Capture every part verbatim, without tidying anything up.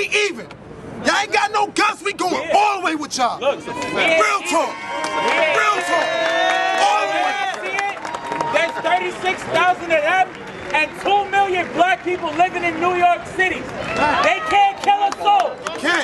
even. Y'all ain't got no guns, we going yeah. all the way with y'all. Real talk. Yeah. Real talk. All the way. See it? There's thirty-six thousand of them and two million black people living in New York City. They can't kill us all. Can't.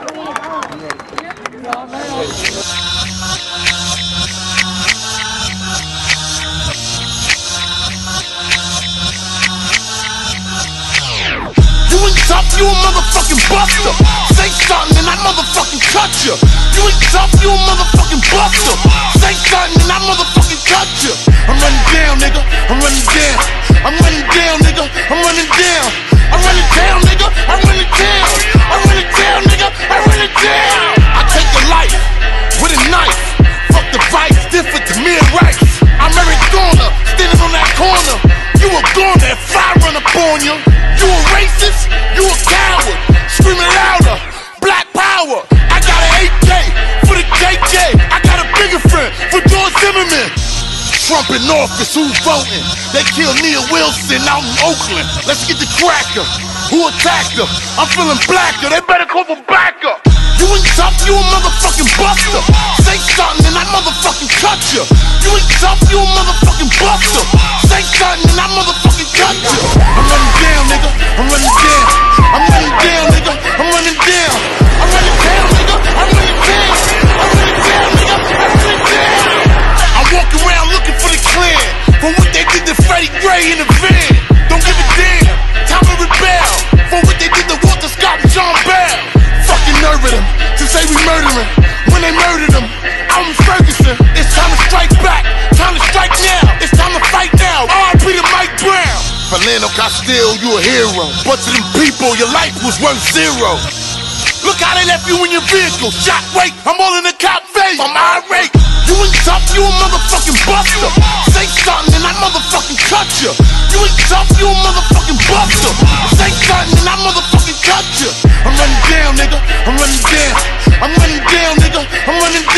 You ain't tough, you a motherfucking buster. Say something and I motherfucking cut you. You ain't tough, you a motherfucking buster. Say something and I motherfucking cut you. I'm running down, nigga. I'm running down. I'm running down, nigga. I'm running down. I'm running down, nigga. I'm running down. I'm running down, nigga. I'm running down. I take a life with a knife. Fuck the vice, different to me and rice. I'm Eric Garner, standing on that corner. You a goner if I run up on you. You a racist, you a coward. Screaming louder, black power. I got an A K for the K K. I got a bigger friend for George Zimmerman. Trump in office, who's voting? They killed Nia Wilson out in Oakland. Let's get the cracker. Who attacked her? I'm feeling blacker. They better call for backup. You ain't tough, you a motherfucking buster. Say something and I motherfucking cut you. You ain't tough, you a motherfucking buster. Say something and I motherfucking cut you. I'm running down, nigga. I'm running down. I'm running down, nigga. I'm running down. I'm running down, nigga. I'm running down. I'm running down, nigga. I'm running down. I'm walking around looking for the Klan for what they did to Freddie Gray in the van. Don't give a damn. Time to rebel for what they did to Walter Scott and John Bell. Fucking nerve of them to say we murdering when they murdered them. I'm Ferguson. It's time to strike back. Time to strike now. It's time to fight now. R I P to Mike Brown. Philando Castile, you a hero. But to them people, your life was worth zero. Look how they left you in your vehicle. Shot wait, I'm all in the cop face. I'm irate. You ain't tough, you a motherfucking buster. Say something and I motherfucking cut you. You ain't tough, you a motherfucking buster. Say something and I motherfucking cut you. I'm running down, nigga. I'm running down. I'm running down, nigga. I'm running down.